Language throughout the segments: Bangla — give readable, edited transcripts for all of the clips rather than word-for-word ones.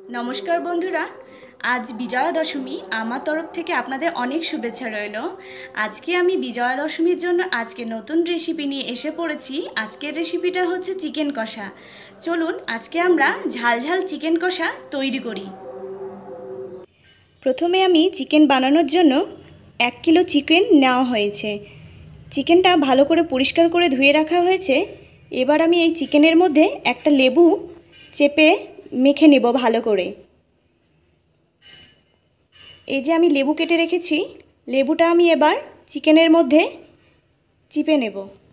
নমস্কার বন্ধুরা, আজ বিজয়া দশমী। আমার তরফ থেকে আপনাদের অনেক শুভেচ্ছা রইল। আজকে আমি বিজয়া দশমীর জন্য আজকে নতুন রেসিপি নিয়ে এসে পড়েছি। আজকের রেসিপিটা হচ্ছে চিকেন কষা। চলুন আজকে আমরা ঝাল ঝাল চিকেন কষা তৈরি করি। প্রথমে আমি চিকেন বানানোর জন্য 1 কিলো চিকেন নেওয়া হয়েছে। চিকেনটা ভালো করে পরিষ্কার করে ধুয়ে রাখা হয়েছে। এবার আমি এই চিকেনের মধ্যে একটা লেবু চেপে মেখে নেব ভালো করে। এই যে আমি লেবু কেটে রেখেছি, লেবুটা আমি এবার চিকেনের মধ্যে চিপে নেব।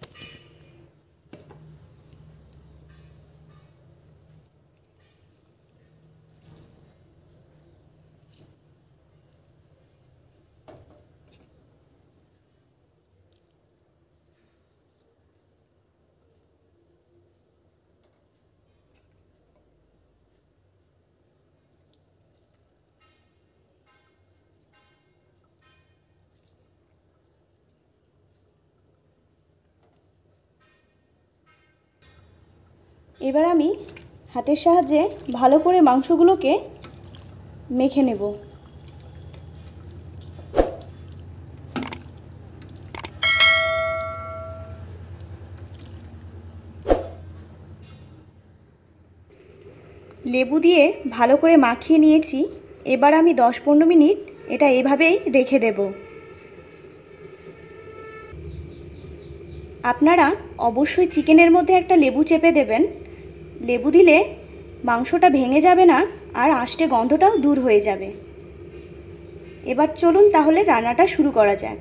এবার আমি হাতের সাহায্যে ভালো করে মাংসগুলোকে মেখে নেব। লেবু দিয়ে ভালো করে মাখিয়ে নিয়েছি। এবার আমি 10-15 মিনিট এটা এভাবেই রেখে দেব। আপনারা অবশ্যই চিকেনের মধ্যে একটা লেবু চেপে দেবেন। লেবু দিলে মাংসটা ভেঙে যাবে না আর আষ্টে গন্ধটাও দূর হয়ে যাবে। এবার চলুন তাহলে রান্নাটা শুরু করা যাক।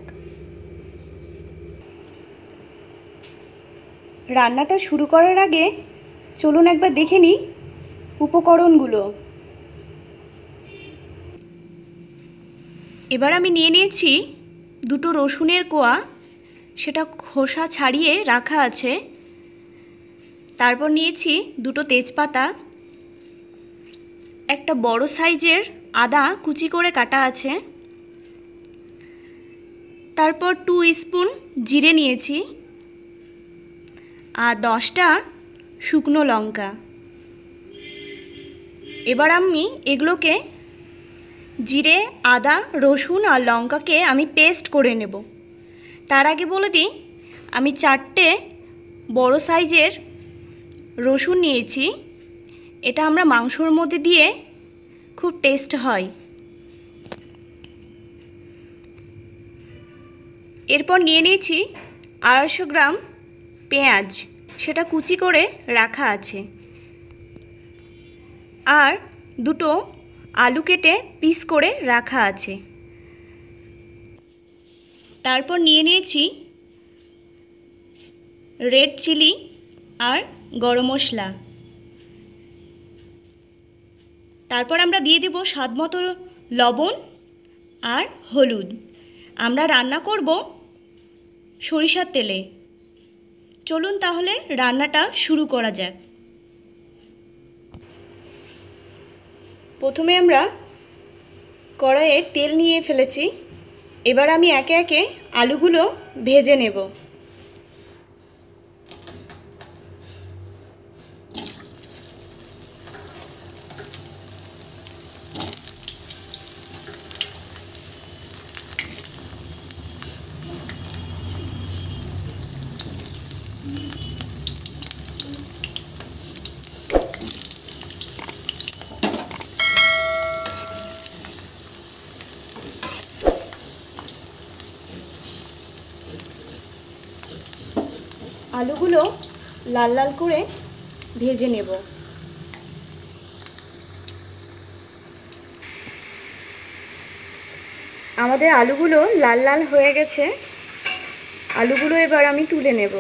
রান্নাটা শুরু করার আগে চলুন একবার দেখে নিই উপকরণগুলো। এবার আমি নিয়ে নিয়েছি 2টো রসুনের কোয়া, সেটা খোসা ছাড়িয়ে রাখা আছে। তারপর নিয়েছি 2টো তেজপাতা, একটা বড় সাইজের আদা কুচি করে কাটা আছে। তারপর 2 স্পুন জিরে নিয়েছি আর 10টা শুকনো লঙ্কা। এবার আমি এগুলোকে জিরে, আদা, রসুন আর লঙ্কাকে আমি পেস্ট করে নেব। তার আগে বলে দিই, আমি 4টে বড় সাইজের রসুন নিয়েছি। এটা আমরা মাংসর মধ্যে দিয়ে খুব টেস্ট হয়। এরপর নিয়ে নিয়েছি 250 গ্রাম পেঁয়াজ, সেটা কুচি করে রাখা আছে। আর 2টো আলু কেটে পিস করে রাখা আছে। তারপর নিয়ে নিয়েছি রেড চিলি আর গরম মশলা। তারপর আমরা দিয়ে দেব স্বাদমতো লবণ আর হলুদ। আমরা রান্না করব সরিষার তেলে। চলুন তাহলে রান্নাটা শুরু করা যাক। প্রথমে আমরা কড়াইয়ে তেল নিয়ে ফেলেছি। এবার আমি একে একে আলুগুলো ভেজে নেব। আলুগুলো লাল লাল করে ভেজে নেব। আমাদের আলুগুলো লাল লাল হয়ে গেছে। আলুগুলো এবার আমি তুলে নেব।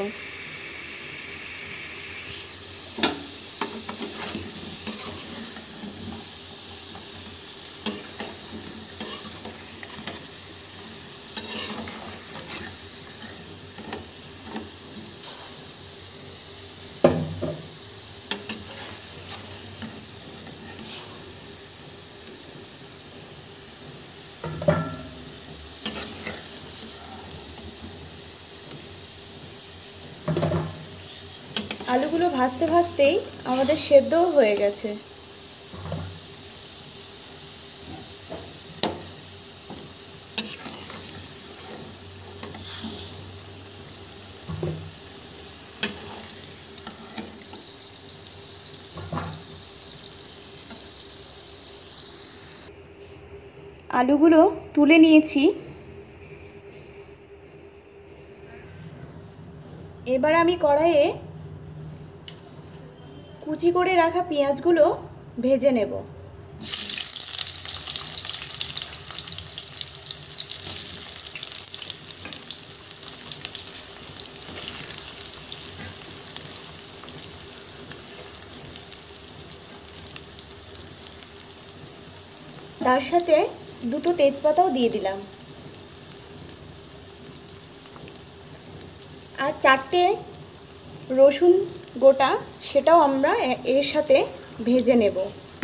আলুগুলো ভাজতে ভাজতেই আমাদের সেদ্ধও হয়ে গেছে। আলুগুলো তুলে নিয়েছি। এবার আমি কড়াইয়ে কুচি করে রাখা পেঁয়াজগুলো ভেজে নেব। তার সাথে দুটো তেজপাতাও দিয়ে দিলাম আর 4টে রসুন গোটা, সেটাও আমরা এর সাথে ভেজে নেব।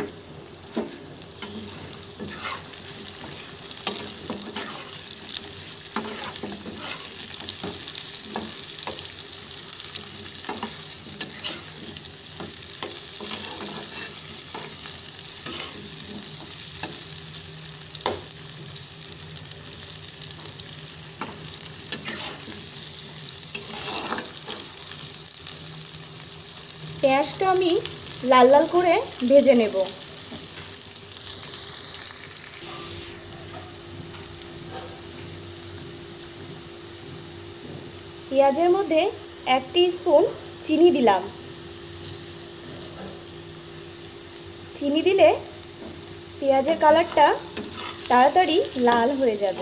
পেঁয়াজটা আমি লাল লাল করে ভেজে নেব। পেঁয়াজের মধ্যে 1 টিস্পুন চিনি দিলাম। চিনি দিলে পেঁয়াজের কালারটা তাড়াতাড়ি লাল হয়ে যাবে।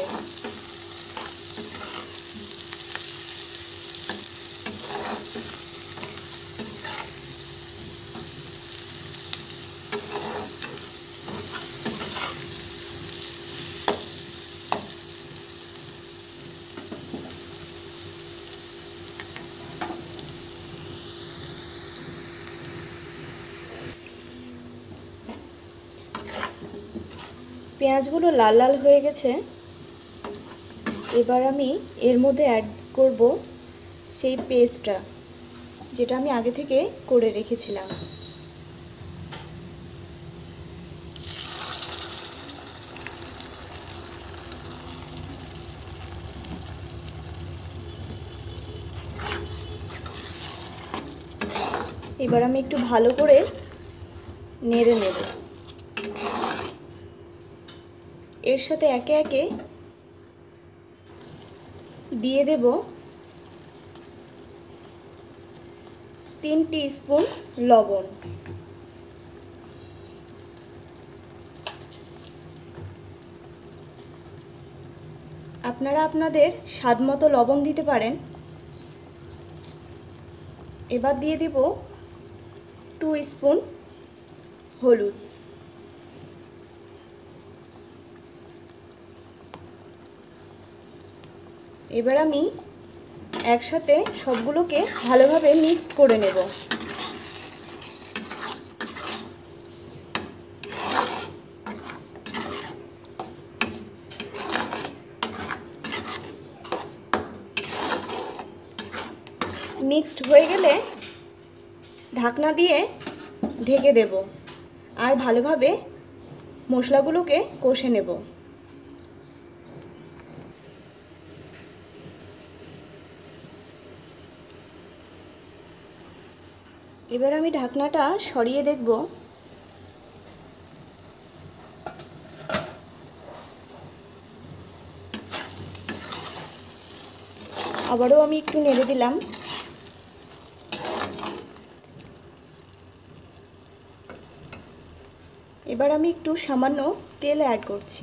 পেঁয়াজগুলো লাল লাল হয়ে গেছে। এবার আমি এর মধ্যে অ্যাড করব সেই পেস্টটা, যেটা আমি আগে থেকে করে রেখেছিলাম। এবার আমি একটু ভালো করে নেড়ে নেব। এর সাথে একে একে দিয়ে দেব 3 টিস্পুন লবণ। আপনারা আপনাদের স্বাদমতো লবণ দিতে পারেন। এবার দিয়ে দেব 2 স্পুন হলুদ। এবার আমি একসাথে সবগুলোকে ভালোভাবে মিক্স করে নেব। মিক্সড হয়ে গেলে ঢাকনা দিয়ে ঢেকে দেব আর ভালোভাবে মশলাগুলোকে কষে নেব। এবার আমি ঢাকনাটা সরিয়ে দেখব। আবারও আমি একটু নেড়ে দিলাম। এবার আমি একটু সামান্য তেল অ্যাড করছি।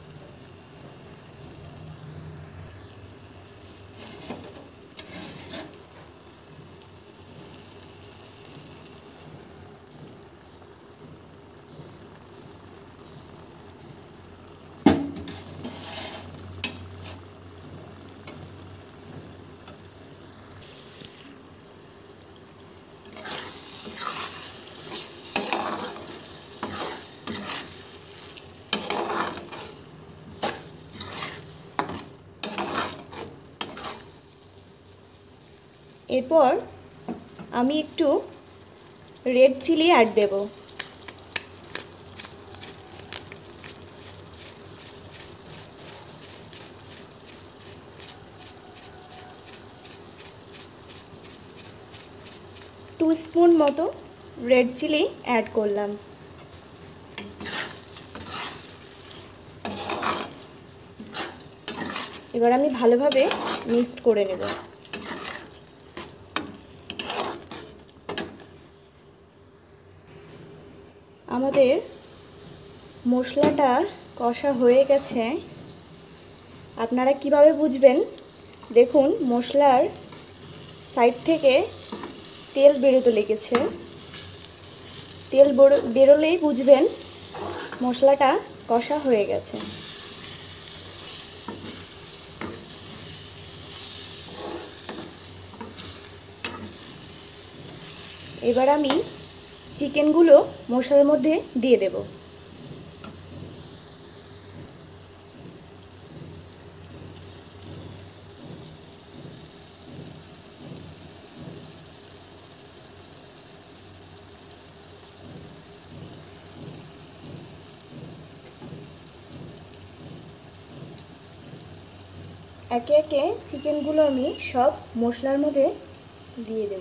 এরপর আমি একটু রেড চিলি অ্যাড দেব। টু স্পুন মতো রেড চিলি অ্যাড করলাম। এবার আমি ভালোভাবে মিক্সড করে নেব। আমাদের মশলাটা কষা হয়ে গেছে। আপনারা কিভাবে বুঝবেন? দেখুন, মশলার সাইড থেকে তেল বেরোতে লেগেছে। তেল বেরোলেই বুঝবেন মশলাটা কষা হয়ে গেছে। এবার আমি চিকেনগুলো মশলার মধ্যে দিয়ে দেব। একে একে চিকেনগুলো আমি সব মশলার মধ্যে দিয়ে দেব।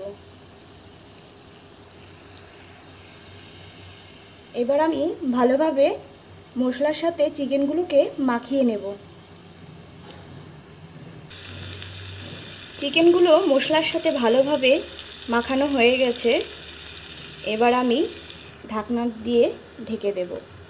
এবার আমি ভালোভাবে মশলার সাথে চিকেনগুলোকে মাখিয়ে নেব। চিকেনগুলো মশলার সাথে ভালোভাবে মাখানো হয়ে গেছে। এবার আমি ঢাকনা দিয়ে ঢেকে দেব।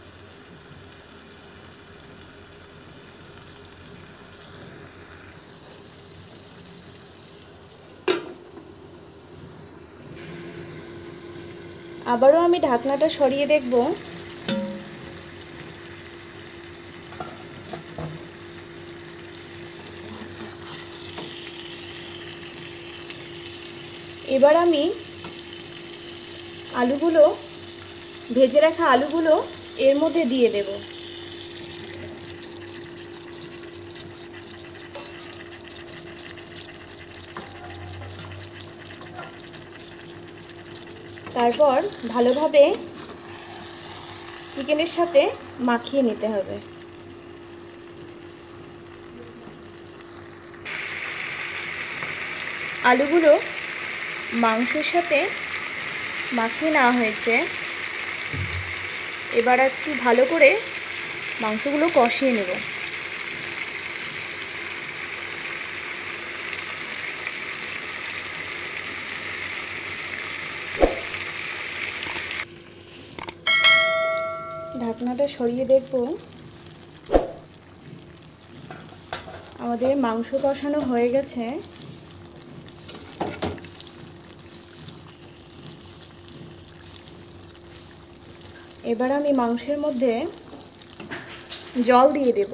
আবারও আমি ঢাকনাটা সরিয়ে দেখব। এবার আমি আলুগুলো, ভেজে রাখা আলুগুলো এর মধ্যে দিয়ে দেব। তারপর ভালোভাবে চিকেনের সাথে মাখিয়ে নিতে হবে। আলুগুলো মাংসের সাথে মাখিয়ে নেওয়া হয়েছে। এবার একটু ভালো করে মাংসগুলো কষিয়ে নেব। ঢাকনাটা সরিয়ে দেখব। আমাদের মাংস কষানো হয়ে গেছে। এবার আমি মাংসের মধ্যে জল দিয়ে দেব।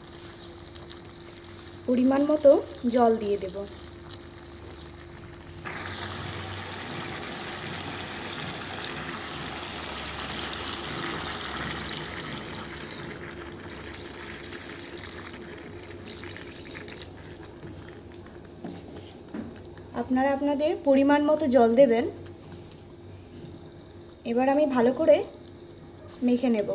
পরিমাণ মতো জল দিয়ে দেব। আপনারা আপনাদের পরিমাণ মতো জল দেবেন। এবার আমি ভালো করে মেখে নেব।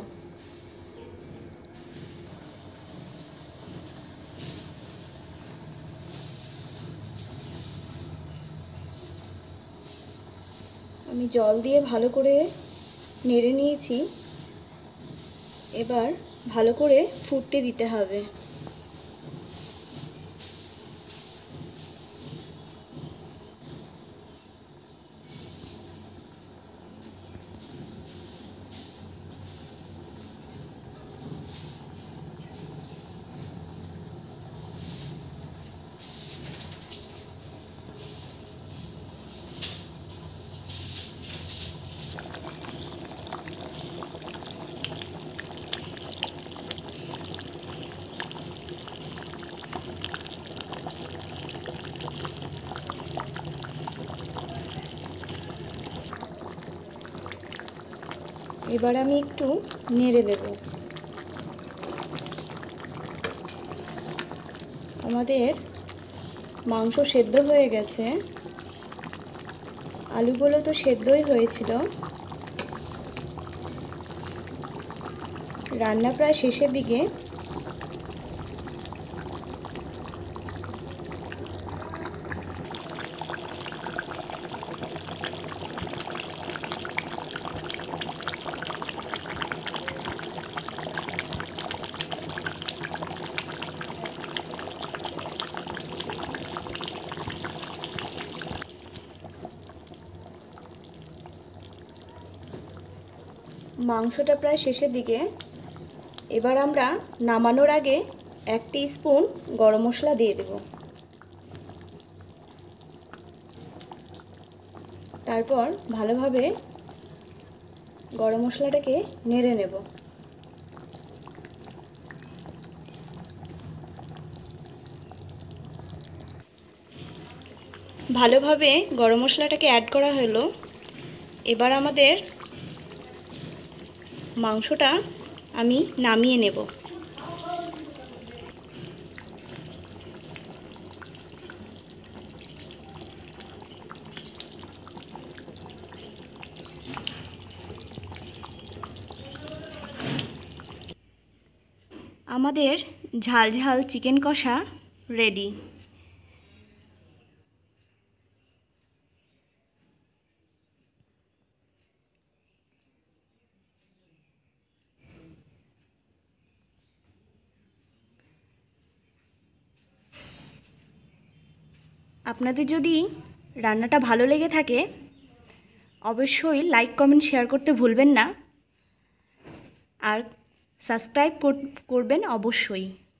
আমি জল দিয়ে ভালো করে নেড়ে নিয়েছি। এবার ভালো করে ফুটতে দিতে হবে। এবার আমি একটু নেড়ে দেব। আমাদের মাংস সেদ্ধ হয়ে গেছে। আলুগুলো তো সেদ্ধই হয়েছিল। রান্না প্রায় শেষের দিকে। মাংসটা প্রায় শেষের দিকে। এবার আমরা নামানোর আগে 1 টিস্পুন গরম মশলা দিয়ে দেব। তারপর ভালোভাবে গরম মশলাটাকে নেড়ে নেব। ভালোভাবে গরম মশলাটাকে অ্যাড করা হলো। এবার আমাদের মাংসটা আমি নামিয়ে নেব। আমাদের ঝাল ঝাল চিকেন কষা রেডি। আপনাদের যদি রান্নাটা ভালো লেগে থাকে অবশ্যই লাইক কমেন্ট শেয়ার করতে ভুলবেন না, আর সাবস্ক্রাইব করবেন অবশ্যই।